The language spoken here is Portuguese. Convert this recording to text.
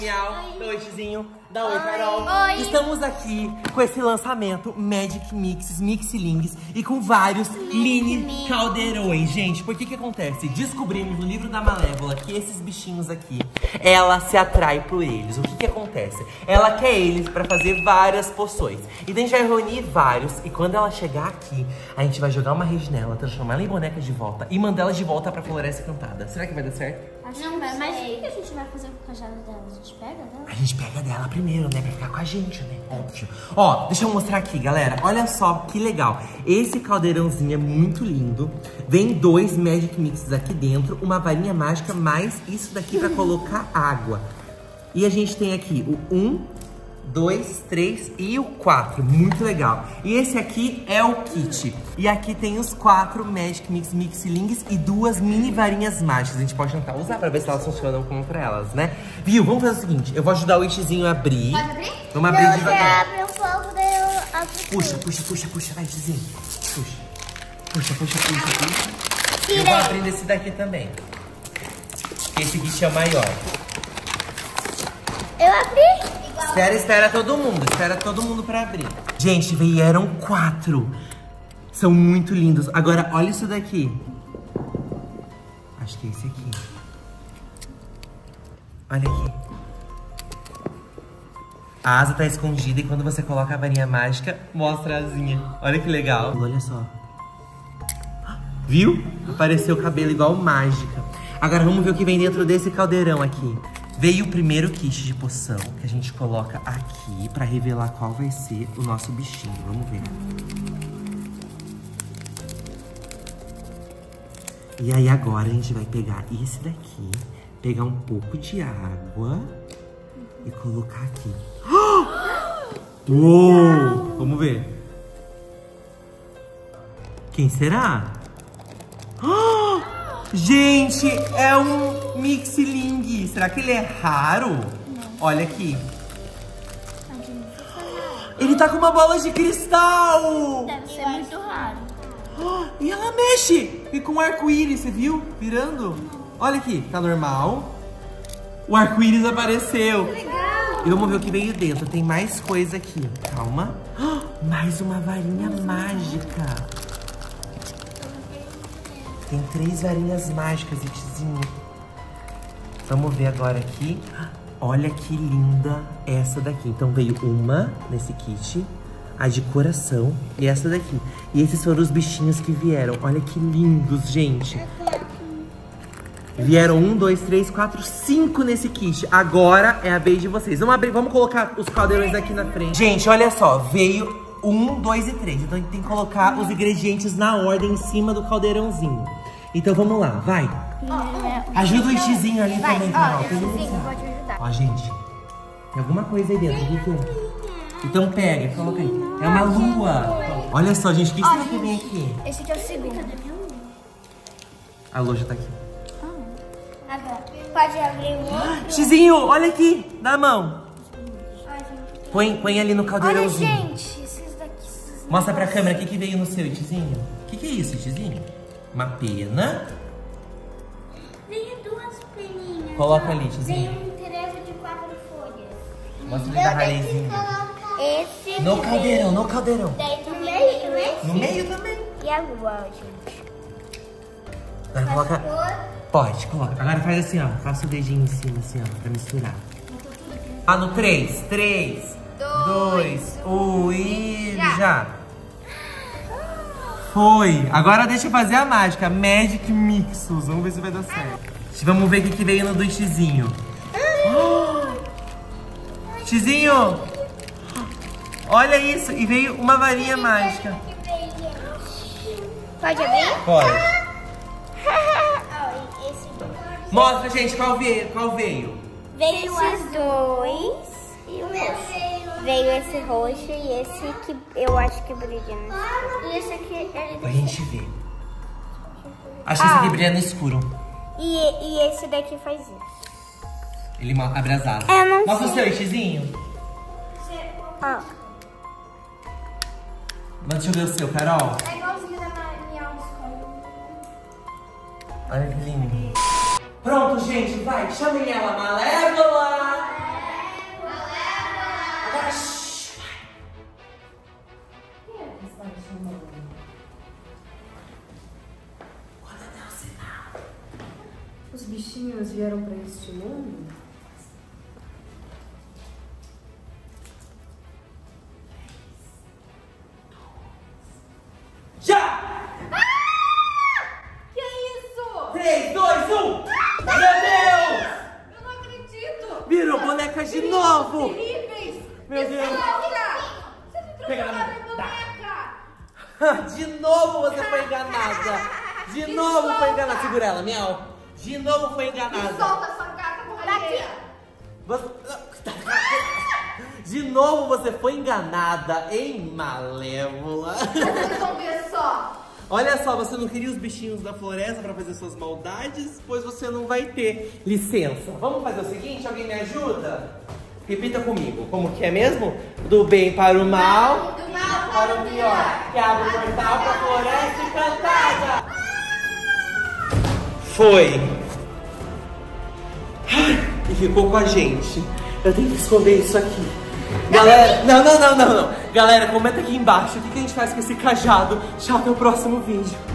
miau. Dá oi, Tizinho. Dá oi, Carol. Oi. Estamos aqui com esse lançamento Magic Mixes, Mixilings e com vários mini caldeirões. Gente, por que acontece? Descobrimos no livro da Malévola que esses bichinhos aqui, ela se atrai por eles. O que acontece? Ela quer eles pra fazer várias poções. E daí a gente vai reunir vários e quando ela chegar aqui, a gente vai jogar uma rede nela, transformar ela em boneca de volta e mandar ela de volta pra Floresta Encantada. Será que vai dar certo? Não, mas o que a gente vai fazer com o cajado dela? A gente pega dela? A gente pega dela primeiro, né? Pra ficar com a gente, né? Óbvio. Ó, deixa eu mostrar aqui, galera. Olha só que legal. Esse caldeirãozinho é muito lindo. Vem 2 Magic Mixes aqui dentro, uma varinha mágica, mais isso daqui pra colocar água. E a gente tem aqui o 1, 2, 3 e o 4. Muito legal. E esse aqui é o kit. E aqui tem os 4 Magic Mix Mixilings e 2 mini varinhas mágicas. A gente pode tentar usar pra ver se elas funcionam contra elas, né? Viu? Vamos fazer o seguinte. Eu vou ajudar o Itzinho a abrir. Pode abrir? Vamos abrir devagar. Abre um pouco, daí eu abro. Puxa. Vai, Itzinho. Puxa. Eu vou abrindo esse daqui também. Esse kit é o maior. Eu abri? Espera todo mundo pra abrir. Gente, vieram 4. São muito lindos. Agora, olha isso daqui. Acho que é esse aqui. Olha aqui. A asa tá escondida e quando você coloca a varinha mágica, mostra a asinha. Olha que legal. Olha só. Viu? Apareceu o cabelo igual mágica. Agora vamos ver o que vem dentro desse caldeirão aqui. Veio o primeiro kit de poção que a gente coloca aqui pra revelar qual vai ser o nosso bichinho. Vamos ver. E aí agora a gente vai pegar esse daqui, pegar um pouco de água e colocar aqui. Uou! Vamos ver. Quem será? Gente, é um Mixiling. Será que ele é raro? Não. Olha aqui. Ele tá com uma bola de cristal. Deve ser muito raro. E ela mexe. E com um arco-íris, você viu? Virando. Olha aqui, tá normal. O arco-íris apareceu. Que legal. E vamos ver o que veio dentro. Tem mais coisa aqui. Calma. Mais uma varinha mágica. Tem 3 varinhas mágicas, Itzinho. Vamos ver agora aqui. Olha que linda essa daqui. Então veio uma nesse kit, a de coração e essa daqui. E esses foram os bichinhos que vieram. Olha que lindos, gente. Vieram 1, 2, 3, 4, 5 nesse kit. Agora é a vez de vocês. Vamos abrir, vamos colocar os caldeirões aqui na frente. Gente, olha só. Veio 1, 2 e 3. Então a gente tem que colocar os ingredientes na ordem em cima do caldeirãozinho. Então vamos lá, vai. Ajuda o Itzinho ali também, Carol. Sim, pode me ajudar. Ó, gente. Tem alguma coisa aí dentro, o que é? Então pega, coloca aí. É uma lua. Olha só, gente, o que será que vem aqui? Esse aqui é o segundo. A lua já tá aqui. Agora, pode abrir o outro. Itzinho, olha aqui, dá a mão. Põe ali no caldeirãozinho. Olha, gente, esses daqui. Mostra pra câmera o que veio no seu, Itzinho. O que é isso, Itzinho? Uma pena. Veio 2 peninhas. Coloca ali, Itzinho. Veio um trevo de 4 folhas. Mostra ali da raizinha. Esse No caldeirão, no caldeirão. daí no meio, esse. No meio também. E a lua, gente. Vai colocar. Pode, coloca. Agora faz assim, ó. Faça o dedinho em cima, assim, ó, pra misturar. Ah, no 3. 3, 2, 1 e já. Foi. Agora deixa eu fazer a mágica. Magic Mixus. Vamos ver se vai dar certo. Vamos ver o que veio no do Itzinho. Itzinho! Olha isso. E veio uma varinha mágica. Pode abrir? Pode. Esse Mostra, gente, qual veio. veio esses 2 e o roxo. Veio esse roxo e esse que eu acho que brilha no escuro. E esse aqui Pra gente ver. Acho que esse aqui brilha no escuro. E esse daqui faz isso. Ele abre as asas. Eu não Mostra sei. o seu, Itzinho. Ó. Deixa eu ver o seu, Carol. É igualzinho da minha Olha que lindo. Pronto, gente, vai. Chamem ela, Malévola. os bichinhos vieram para este mundo? Já! Que isso? 3, 2, 1! Meu Deus! Eu não acredito! Virou boneca de novo! Terríveis! Meu Deus! Você me Pega na transformou mão. em boneca! De novo você foi enganada! De novo foi enganada! Segura ela, miau! De novo foi enganada! Solta essa gata borralheira! De novo você foi enganada, hein, Malévola? Vocês vão ver só! Olha só, você não queria os bichinhos da floresta pra fazer suas maldades, pois você não vai ter. Licença, vamos fazer o seguinte, alguém me ajuda? Repita comigo, como que é mesmo? Do bem para o mal, Do mal para o pior! que abre o portal pra floresta encantada! Foi! Ai, e ficou com a gente. Eu tenho que esconder isso aqui. Galera, não. Galera, comenta aqui embaixo o que a gente faz com esse cajado. Tchau, até o próximo vídeo.